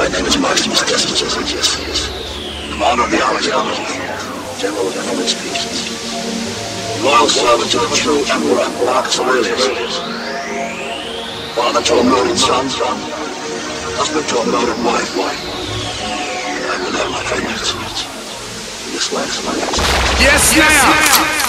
My name is Maximus Decimus, commander of the Army General of the Roman Species. Loyal servant to the true Emperor, Marcus Aurelius. Father to a murdered son, husband to a murdered wife. I will have my vengeance. This last night. Yes, now!